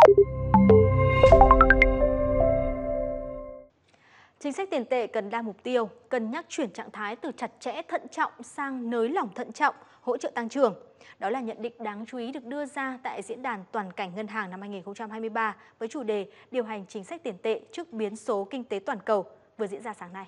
Chính sách tiền tệ cần đa mục tiêu, cân nhắc chuyển trạng thái từ chặt chẽ thận trọng sang nới lỏng thận trọng, hỗ trợ tăng trưởng. Đó là nhận định đáng chú ý được đưa ra tại Diễn đàn Toàn cảnh Ngân hàng năm 2023 với chủ đề điều hành chính sách tiền tệ trước biến số kinh tế toàn cầu vừa diễn ra sáng nay.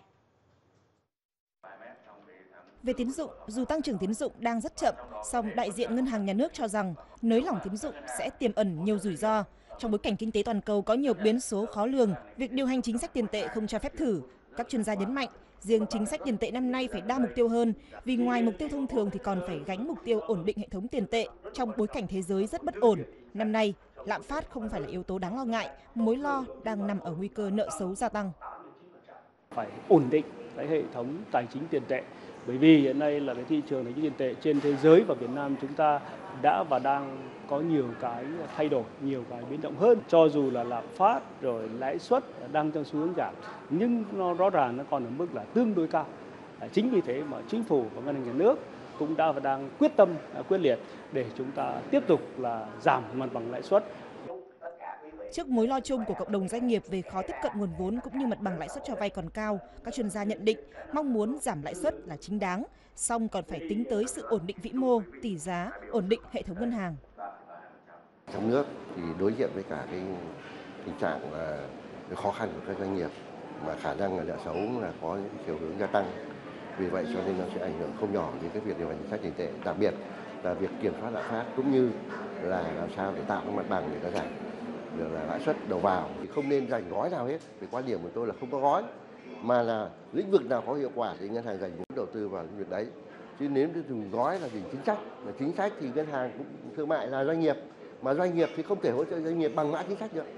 Về tín dụng, dù tăng trưởng tín dụng đang rất chậm, song đại diện Ngân hàng Nhà nước cho rằng nới lỏng tín dụng sẽ tiềm ẩn nhiều rủi ro. Trong bối cảnh kinh tế toàn cầu có nhiều biến số khó lường, việc điều hành chính sách tiền tệ không cho phép thử. Các chuyên gia nhấn mạnh, riêng chính sách tiền tệ năm nay phải đa mục tiêu hơn, vì ngoài mục tiêu thông thường thì còn phải gánh mục tiêu ổn định hệ thống tiền tệ trong bối cảnh thế giới rất bất ổn. Năm nay, lạm phát không phải là yếu tố đáng lo ngại, mối lo đang nằm ở nguy cơ nợ xấu gia tăng. Phải ổn định cái hệ thống tài chính tiền tệ, bởi vì hiện nay là cái thị trường tài chính tiền tệ trên thế giới và Việt Nam chúng ta đã và đang có nhiều cái thay đổi, nhiều cái biến động hơn. Cho dù là lạm phát rồi lãi suất đang trong xu hướng giảm, nhưng nó rõ ràng nó còn ở mức là tương đối cao. Chính vì thế mà chính phủ và Ngân hàng Nhà nước cũng đã và đang quyết tâm quyết liệt để chúng ta tiếp tục là giảm mặt bằng lãi suất. Trước mối lo chung của cộng đồng doanh nghiệp về khó tiếp cận nguồn vốn cũng như mặt bằng lãi suất cho vay còn cao, các chuyên gia nhận định mong muốn giảm lãi suất là chính đáng, song còn phải tính tới sự ổn định vĩ mô, tỷ giá, ổn định hệ thống ngân hàng. Trong nước thì đối diện với cả cái tình trạng là cái khó khăn của các doanh nghiệp mà khả năng là nợ xấu là có những chiều hướng gia tăng. Vì vậy cho nên nó sẽ ảnh hưởng không nhỏ đến cái việc điều hành chính sách tiền tệ, đặc biệt là việc kiểm soát lạm phát cũng như là làm sao để tạo cái mặt bằng để nó giảm. Được là lãi suất đầu vào thì không nên dành gói nào hết. Vì quan điểm của tôi là không có gói, mà là lĩnh vực nào có hiệu quả thì ngân hàng dành vốn đầu tư vào lĩnh vực đấy. Chứ nếu dùng gói là chính sách thì ngân hàng cũng thương mại là doanh nghiệp, mà doanh nghiệp thì không thể hỗ trợ doanh nghiệp bằng mã chính sách được.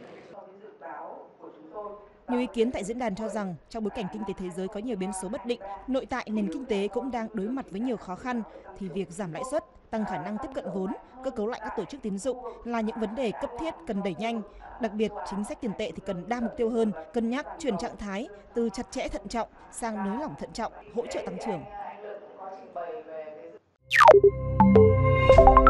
Nhiều ý kiến tại diễn đàn cho rằng trong bối cảnh kinh tế thế giới có nhiều biến số bất định, nội tại nền kinh tế cũng đang đối mặt với nhiều khó khăn, thì việc giảm lãi suất, tăng khả năng tiếp cận vốn, cơ cấu lại các tổ chức tín dụng là những vấn đề cấp thiết cần đẩy nhanh. Đặc biệt, chính sách tiền tệ thì cần đa mục tiêu hơn, cân nhắc chuyển trạng thái từ chặt chẽ thận trọng sang nới lỏng thận trọng, hỗ trợ tăng trưởng.